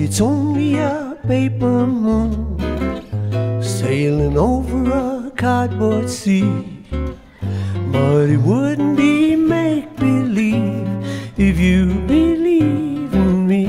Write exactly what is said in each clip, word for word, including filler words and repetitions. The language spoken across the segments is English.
it's only a paper moon sailing over a cardboard sea. But it wouldn't be make-believe if you believe in me.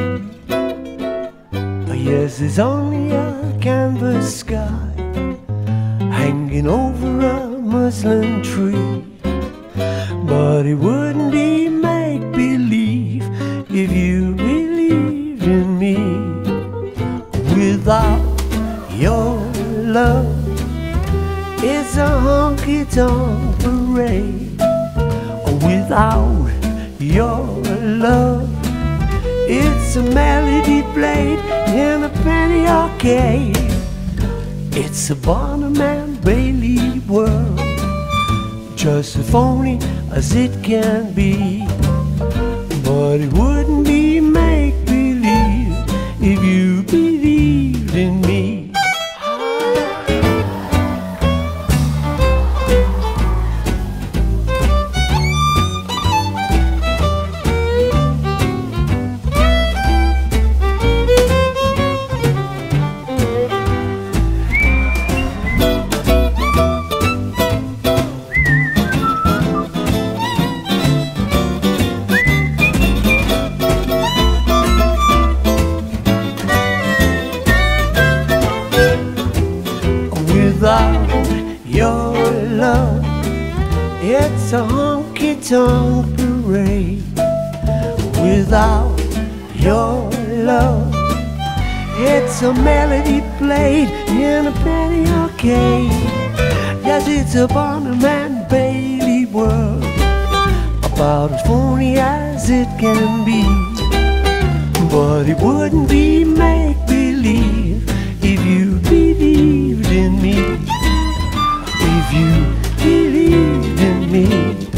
Yes, it's only a canvas sky hanging over a muslin tree. But it wouldn't be make-believe if you believed in me. Without your love, it's a honky-tonk parade. Without your love, it's a melody played in a penny arcade. It's a Barnum and Bailey world, just as phony as it can be. But it wouldn't be make-believe if you believed in me. Without your love, it's a honky-tonk parade. Without your love, it's a melody played in a penny arcade. Yes, it's a Barnum and Bailey world, about as phony as it can be. But it wouldn't be make-believe if you believed in me. If you believed in me.